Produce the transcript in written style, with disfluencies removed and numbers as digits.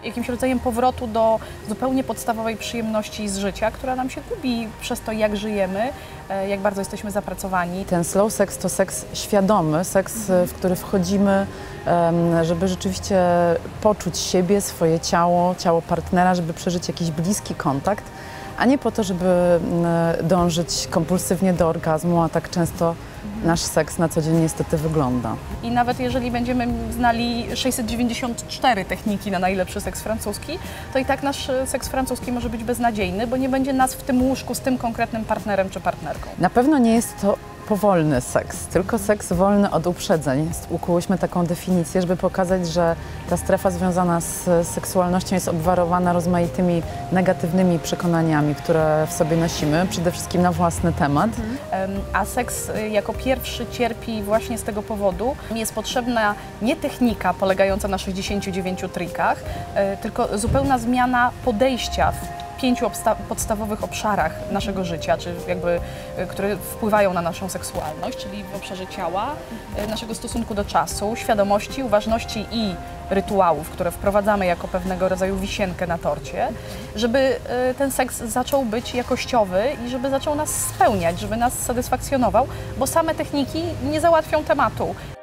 Jakimś rodzajem powrotu do zupełnie podstawowej przyjemności z życia, która nam się gubi przez to, jak żyjemy, jak bardzo jesteśmy zapracowani. Ten slow sex to seks świadomy, seks, w który wchodzimy, żeby rzeczywiście poczuć siebie, swoje ciało, ciało partnera, żeby przeżyć jakiś bliski kontakt, a nie po to, żeby dążyć kompulsywnie do orgazmu, a tak często nasz seks na co dzień niestety wygląda. I nawet jeżeli będziemy znali 694 techniki na najlepszy seks francuski, to i tak nasz seks francuski może być beznadziejny, bo nie będzie nas w tym łóżku z tym konkretnym partnerem czy partnerką. Na pewno nie jest to powolny seks, tylko seks wolny od uprzedzeń. Ukułyśmy taką definicję, żeby pokazać, że ta strefa związana z seksualnością jest obwarowana rozmaitymi negatywnymi przekonaniami, które w sobie nosimy, przede wszystkim na własny temat. A seks jako pierwszy cierpi właśnie z tego powodu. Jest potrzebna nie technika polegająca na 69 trikach, tylko zupełna zmiana podejścia w 5 podstawowych obszarach naszego życia, czy które wpływają na naszą seksualność, czyli w obszarze ciała, naszego stosunku do czasu, świadomości, uważności i rytuałów, które wprowadzamy jako pewnego rodzaju wisienkę na torcie, żeby ten seks zaczął być jakościowy i żeby zaczął nas spełniać, żeby nas satysfakcjonował, bo same techniki nie załatwią tematu.